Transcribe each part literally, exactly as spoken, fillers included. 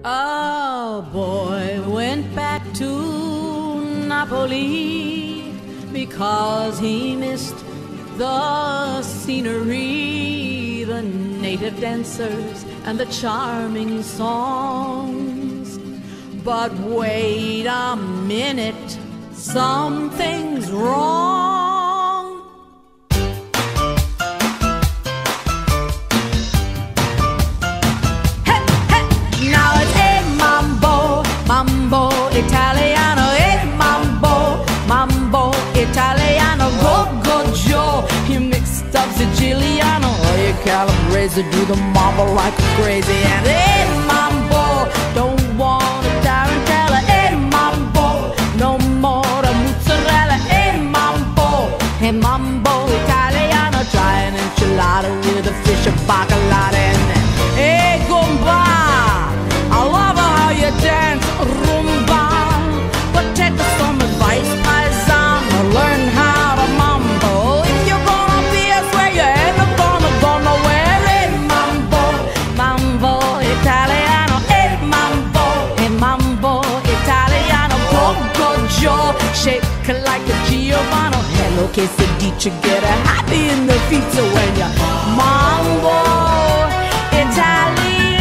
A boy went back to Napoli because he missed the scenery, the native dancers, and the charming songs. But wait a minute, something's wrong. Mambo Italiano, eh, mambo, mambo Italiano, go, go, Joe. You mixed up Siciliano, oh, you calabrese, do the mambo like crazy. And eh, mambo, don't want a tarantella, eh, mambo, no more a mozzarella, eh, mambo, eh, mambo Italiano, try an enchilada with a fish, a bacalao, and eh, gumba. I love how you dance rumba, but take some advice, paisan, or learn how to mambo. If you're gonna be a swear, you ain't gonna go nowhere. Eh, mambo, mambo Italiano, eh, mambo, eh, mambo Italiano, go, go, Joe, shake like a Giovanni. Hello, quesadilla, get a happy in the feet when you mambo Italiano.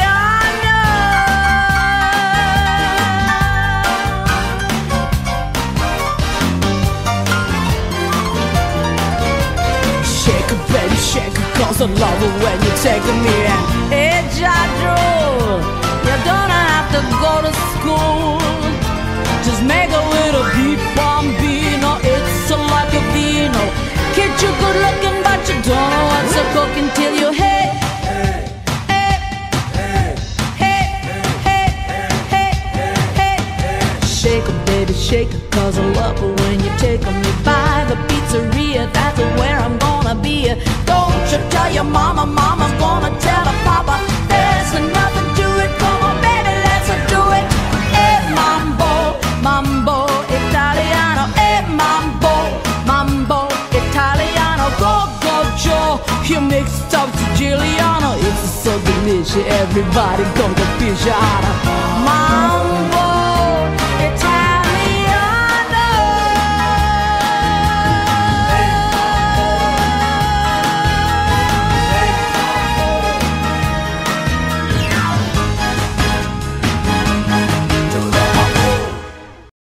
Baby, shake it, cause I love it when you're taking me in. Hey, Jadro, you don't have to go to school. Just make a little beat bambino. It's a like a vino. Kid, you good looking, but you don't know what's a cooking till you hey, hey, hey, hey, hey, hey, hey, hey. Shake it, baby, shake it, cause I love it when you're taking me by the pizzeria. That's where I'm gonna be. Don't you tell your mama, mama's gonna tell her papa. There's nothing to it, come on baby, let's do it. Eh, mambo, mambo Italiano, eh, mambo, mambo Italiano, go, go, Joe. You mixed up Siciliano, it's so delicious, everybody gonna fish out of